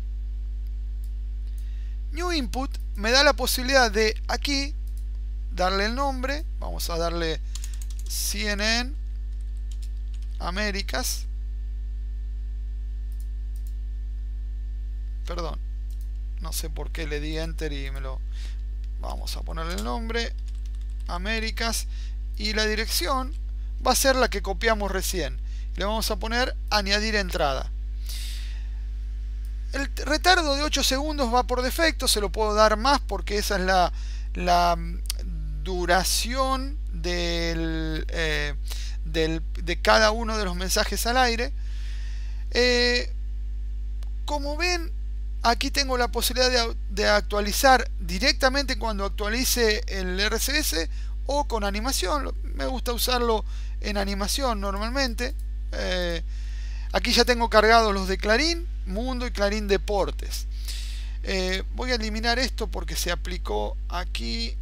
New Input me da la posibilidad de aquí darle el nombre. Vamos a darle C N N Américas. Perdón, no sé por qué le di enter y me lo... Vamos a ponerle el nombre Américas y la dirección va a ser la que copiamos recién. Le vamos a poner añadir entrada. El retardo de ocho segundos va por defecto, se lo puedo dar más porque esa es la, la duración del, eh, del, de cada uno de los mensajes al aire. Eh, como ven, aquí tengo la posibilidad de, de actualizar directamente cuando actualice el R S S o con animación. Me gusta usarlo en animación normalmente. Eh, aquí ya tengo cargados los de Clarín Mundo y Clarín Deportes. Eh, voy a eliminar esto porque se aplicó aquí.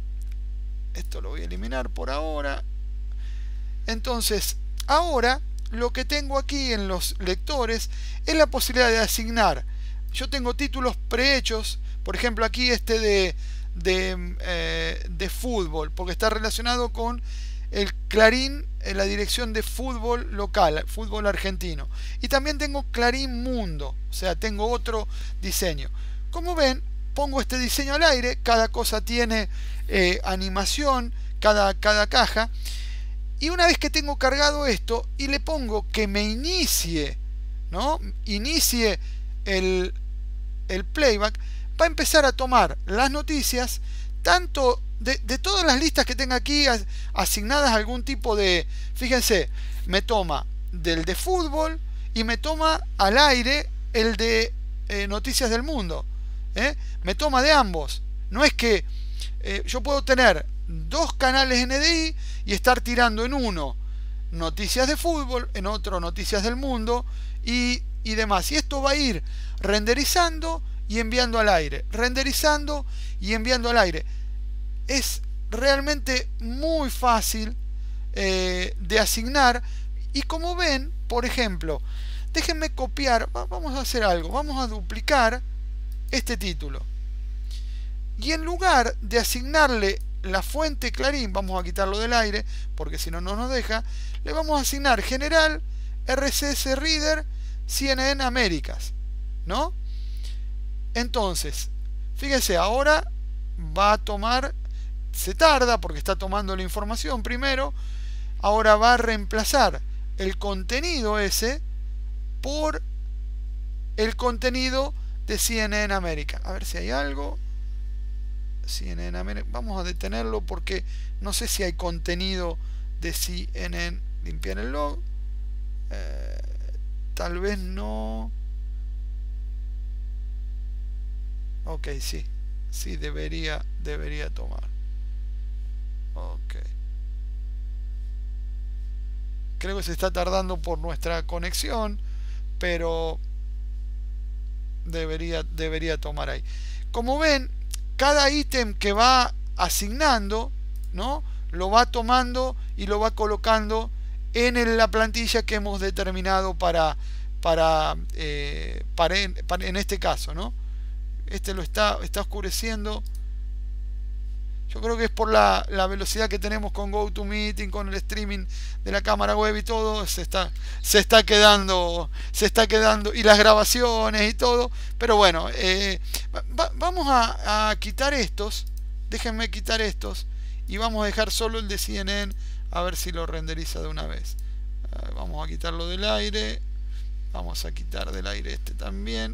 Esto lo voy a eliminar por ahora. Entonces, ahora lo que tengo aquí en los lectores es la posibilidad de asignar. Yo tengo títulos prehechos, por ejemplo aquí este de, de, eh, de fútbol, porque está relacionado con el Clarín en la dirección de fútbol local, fútbol argentino. Y también tengo Clarín Mundo, o sea, tengo otro diseño. Como ven, pongo este diseño al aire, cada cosa tiene eh, animación, cada, cada caja. Y una vez que tengo cargado esto y le pongo que me inicie, ¿no? Inicie el, el playback, va a empezar a tomar las noticias, tanto de, de todas las listas que tenga aquí asignadas a algún tipo de... Fíjense, me toma del de fútbol y me toma al aire el de eh, noticias del mundo. ¿eh? Me toma de ambos. No es que eh, yo puedo tener dos canales N D I y estar tirando en uno noticias de fútbol, en otro noticias del mundo y, y demás. Y esto va a ir renderizando y enviando al aire, renderizando y enviando al aire. Es realmente muy fácil eh, de asignar. Y como ven, por ejemplo, déjenme copiar, vamos a hacer algo, vamos a duplicar este título. Y en lugar de asignarle la fuente Clarín, vamos a quitarlo del aire, porque si no, no nos deja, le vamos a asignar general, R S S Reader, C N N Américas, ¿no? Entonces, fíjense, ahora va a tomar, se tarda porque está tomando la información primero, ahora va a reemplazar el contenido ese por el contenido de C N N América. A ver si hay algo. C N N América. Vamos a detenerlo porque no sé si hay contenido de C N N. Limpiar el log. Eh, tal vez no. Ok, sí. Sí, debería, debería tomar. Ok. Creo que se está tardando por nuestra conexión, pero debería, debería tomar ahí. Como ven, cada ítem que va asignando, ¿no?, lo va tomando y lo va colocando en la plantilla que hemos determinado para, para, eh, para, en, para en este caso, ¿no? Este lo está, está oscureciendo. Yo creo que es por la, la velocidad que tenemos con GoToMeeting, con el streaming de la cámara web y todo, se está, se está quedando, se está quedando, y las grabaciones y todo. Pero bueno, eh, va, vamos a, a quitar estos, déjenme quitar estos, y vamos a dejar solo el de C N N, a ver si lo renderiza de una vez. Eh, vamos a quitarlo del aire, vamos a quitar del aire este también.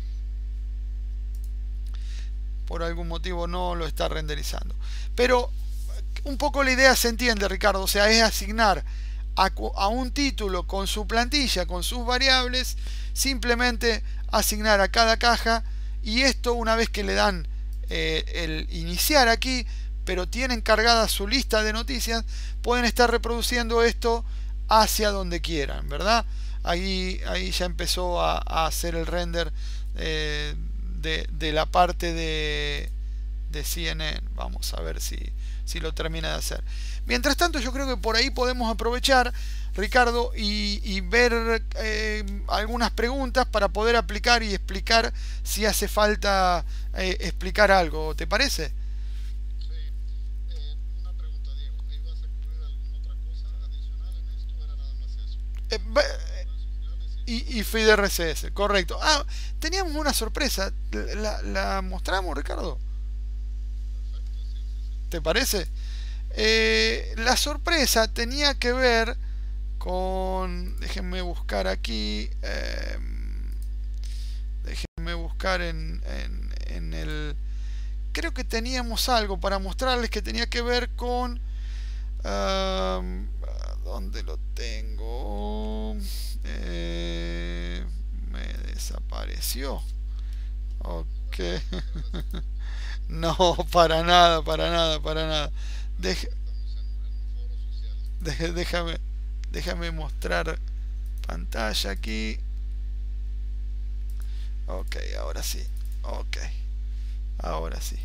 Por algún motivo no lo está renderizando, pero un poco la idea se entiende, Ricardo. O sea, es asignar a, a un título con su plantilla, con sus variables, simplemente asignar a cada caja, y esto, una vez que le dan eh, el iniciar aquí, pero tienen cargada su lista de noticias, pueden estar reproduciendo esto hacia donde quieran, ¿verdad? Ahí, ahí ya empezó a, a hacer el render eh, De, de la parte de, de C N N. Vamos a ver si, si lo termina de hacer. Mientras tanto, yo creo que por ahí podemos aprovechar, Ricardo, y, y ver eh, algunas preguntas para poder aplicar y explicar si hace falta eh, explicar algo. ¿Te parece?
Sí. Eh, una pregunta, Diego. ¿Ibas a cubrir alguna otra cosa adicional en esto o era nada más eso?
Eh, Y, y feed R S S, correcto. Ah, teníamos una sorpresa. ¿La, la mostramos, Ricardo?
Perfecto, sí, sí, sí.
¿Te parece? Eh, la sorpresa tenía que ver con... Déjenme buscar aquí. Eh, déjenme buscar en, en, en el... Creo que teníamos algo para mostrarles que tenía que ver con... Um, ¿Dónde lo tengo? Eh, me desapareció. Ok. No, para nada, para nada, para nada. Deje, deje, déjame, déjame mostrar pantalla aquí. Ok, ahora sí. Ok, ahora sí.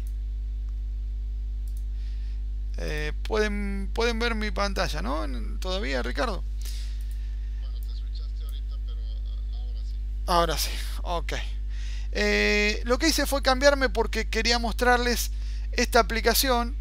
Eh, pueden, pueden ver mi pantalla, ¿no? ¿Todavía, Ricardo?
Bueno, te switchaste ahorita, pero ahora sí.
Ahora sí, ok. Eh, lo que hice fue cambiarme porque quería mostrarles esta aplicación,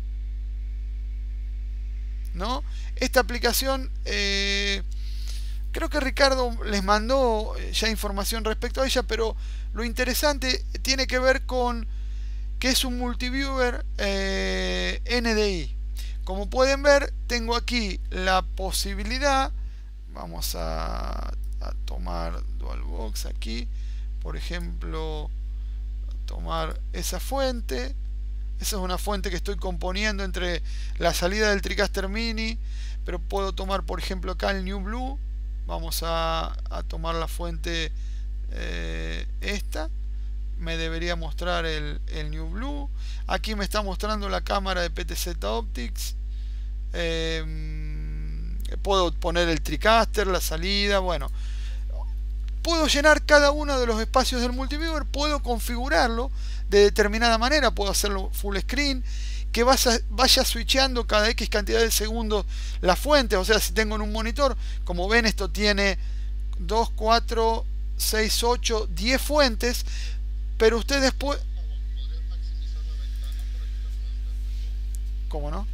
¿no? Esta aplicación, eh, creo que Ricardo les mandó ya información respecto a ella, pero lo interesante tiene que ver con que es un multiviewer eh, N D I. Como pueden ver, tengo aquí la posibilidad, vamos a, a tomar DualBox aquí, por ejemplo, tomar esa fuente. Esa es una fuente que estoy componiendo entre la salida del TriCaster Mini, pero puedo tomar, por ejemplo, acá el New Blue. Vamos a, a tomar la fuente eh, esta. Me debería mostrar el, el New Blue. Aquí me está mostrando la cámara de P T Z Optics. Eh, puedo poner el TriCaster, la salida. Bueno, puedo llenar cada uno de los espacios del multiviewer. Puedo configurarlo de determinada manera. Puedo hacerlo full screen, que vaya, vaya switchando cada X cantidad de segundos la fuente. O sea, si tengo en un monitor, como ven, esto tiene dos, cuatro, seis, ocho, diez fuentes. Pero ustedes pueden...
¿Podrías maximizar la ventana para que la puedan ver mejor?
¿Cómo no?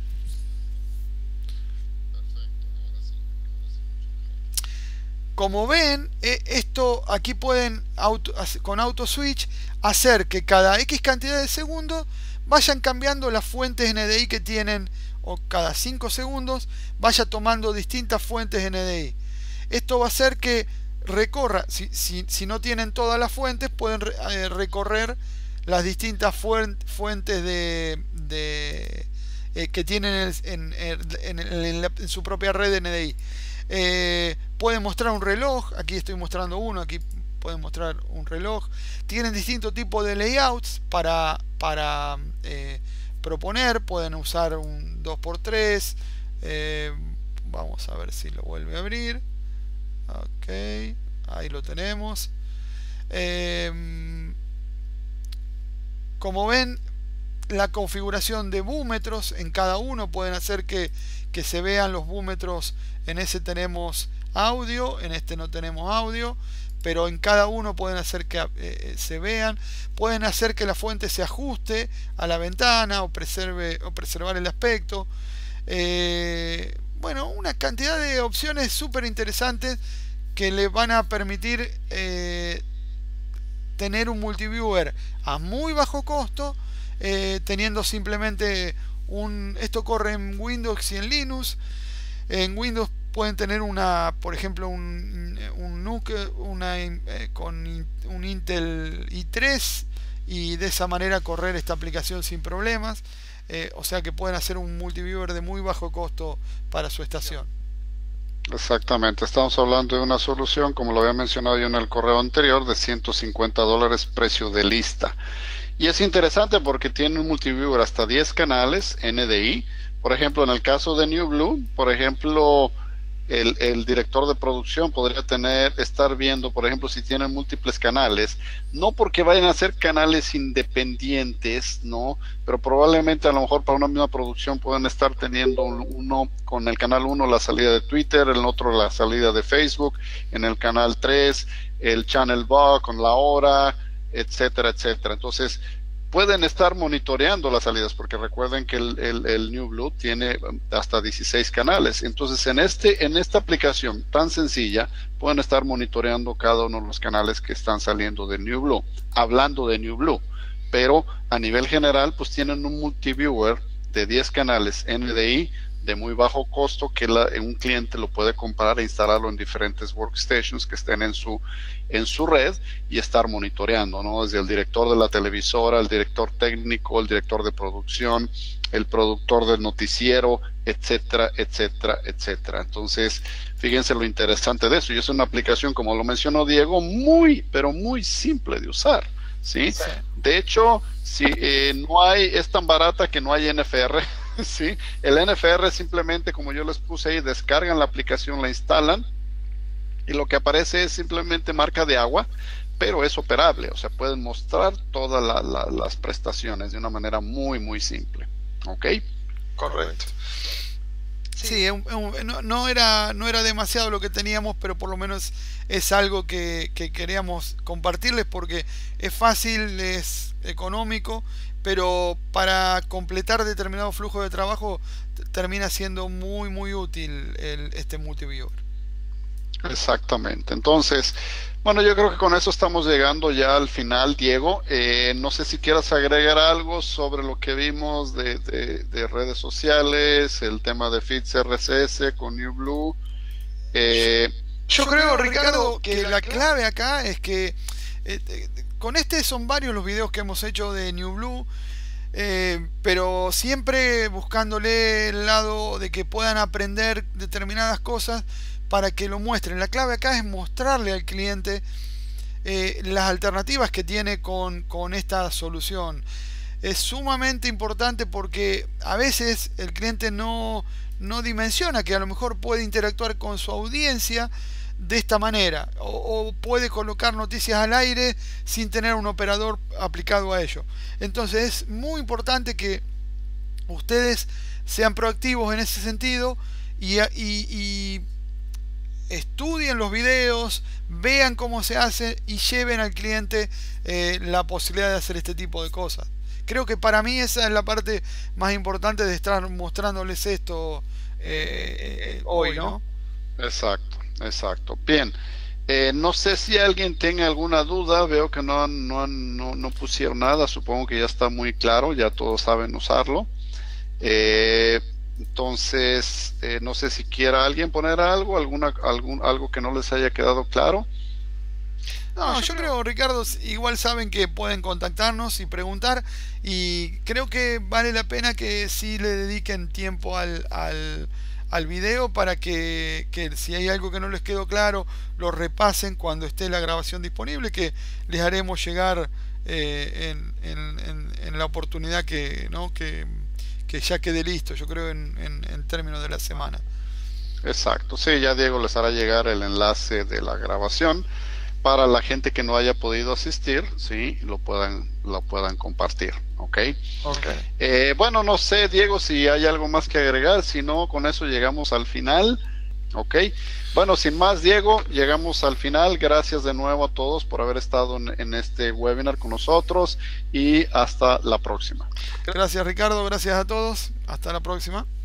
Perfecto, ahora sí, ahora sí, mucho mejor.
Como ven, eh, esto aquí pueden auto, con auto switch hacer que cada X cantidad de segundos vayan cambiando las fuentes N D I que tienen, o cada cinco segundos vaya tomando distintas fuentes N D I. Esto va a hacer que recorra, si, si, si no tienen todas las fuentes, pueden eh, recorrer las distintas fuentes de, de eh, que tienen en, en, en, en, la, en su propia red N D I. Eh, pueden mostrar un reloj, aquí estoy mostrando uno, aquí pueden mostrar un reloj. Tienen distintos tipos de layouts para, para eh, proponer, pueden usar un dos por tres. Eh, vamos a ver si lo vuelve a abrir. Ok, ahí lo tenemos. Eh, como ven, la configuración de búmetros en cada uno pueden hacer que, que se vean los búmetros. En ese tenemos audio, en este no tenemos audio, pero en cada uno pueden hacer que eh, se vean. Pueden hacer que la fuente se ajuste a la ventana o preserve o preservar el aspecto. Eh, bueno, una cantidad de opciones súper interesantes que le van a permitir eh, tener un multiviewer a muy bajo costo, eh, teniendo simplemente un... Esto corre en Windows y en Linux. En Windows pueden tener una, por ejemplo, un, un N U C una, eh, con un Intel i tres y de esa manera correr esta aplicación sin problemas. Eh, o sea que pueden hacer un multiviewer de muy bajo costo para su estación.
Exactamente, estamos hablando de una solución, como lo había mencionado yo en el correo anterior, de ciento cincuenta dólares precio de lista. Y es interesante porque tiene un multiviewer hasta diez canales N D I. Por ejemplo, en el caso de NewBlue, por ejemplo, el, el director de producción podría tener, estar viendo, por ejemplo, si tienen múltiples canales, no porque vayan a ser canales independientes, no, pero probablemente a lo mejor para una misma producción pueden estar teniendo uno con el canal uno la salida de Twitter, el otro la salida de Facebook, en el canal tres el channel bar con la hora, etcétera, etcétera. Entonces pueden estar monitoreando las salidas, porque recuerden que el, el, el NewBlue tiene hasta dieciséis canales. Entonces en este en esta aplicación tan sencilla pueden estar monitoreando cada uno de los canales que están saliendo de NewBlue, hablando de NewBlue, pero a nivel general pues tienen un multiviewer de diez canales N D I de muy bajo costo que la, un cliente lo puede comprar e instalarlo en diferentes workstations que estén en su en su red y estar monitoreando, ¿no? Desde el director de la televisora, el director técnico, el director de producción, el productor del noticiero, etcétera, etcétera, etcétera. Entonces, fíjense lo interesante de eso. Y es una aplicación, como lo mencionó Diego, muy, pero muy simple de usar, ¿sí? Sí. De hecho, si eh, no hay, es tan barata que no hay N F R. Sí, el N F R simplemente, como yo les puse ahí, descargan la aplicación, la instalan y lo que aparece es simplemente marca de agua, pero es operable, o sea, pueden mostrar todas la, la, las prestaciones de una manera muy muy simple. ¿Ok?
Correcto. Sí, no, no, era, no era demasiado lo que teníamos, pero por lo menos es algo que, que queríamos compartirles porque es fácil, es económico, pero para completar determinado flujo de trabajo termina siendo muy muy útil el, este multiviewer.
Exactamente. Entonces, bueno, yo creo que con eso estamos llegando ya al final, Diego. Eh, no sé si quieras agregar algo sobre lo que vimos de, de, de redes sociales, el tema de feeds R S S con NewBlue. Eh,
yo, yo creo, Ricardo, que la clave acá es que eh, con este son varios los videos que hemos hecho de NewBlue, eh, pero siempre buscándole el lado de que puedan aprender determinadas cosas para que lo muestren. La clave acá es mostrarle al cliente eh, las alternativas que tiene con, con esta solución. Es sumamente importante porque a veces el cliente no, no dimensiona que a lo mejor puede interactuar con su audiencia de esta manera, o, o puede colocar noticias al aire sin tener un operador aplicado a ello. Entonces es muy importante que ustedes sean proactivos en ese sentido y, y, y estudien los videos, vean cómo se hace y lleven al cliente eh, la posibilidad de hacer este tipo de cosas. Creo que para mí esa es la parte más importante de estar mostrándoles esto eh, eh, hoy, ¿no?
Exacto. Exacto. Bien, eh, no sé si alguien tenga alguna duda. Veo que no, no, no, no pusieron nada. Supongo que ya está muy claro, ya todos saben usarlo. Eh, entonces, eh, no sé si quiera alguien poner algo, alguna, algún, algo que no les haya quedado claro. No,
No,
yo
yo
creo.
creo, Ricardo, igual saben que pueden contactarnos y preguntar, y creo que vale la pena que sí le dediquen tiempo al, al, al video para que, que si hay algo que no les quedó claro, lo repasen cuando esté la grabación disponible, que les haremos llegar eh, en, en, en, en la oportunidad que, ¿no? que, que ya quede listo, yo creo en, en, en términos de la semana.
Exacto, sí, ya Diego les hará llegar el enlace de la grabación para la gente que no haya podido asistir, sí, lo puedan, lo puedan compartir, ¿ok?
Ok.
Eh, bueno, no sé, Diego, si hay algo más que agregar, si no, con eso llegamos al final, ¿ok? Bueno, sin más, Diego, llegamos al final. Gracias de nuevo a todos por haber estado en, en este webinar con nosotros y hasta la próxima.
Gracias, Ricardo, gracias a todos, hasta la próxima.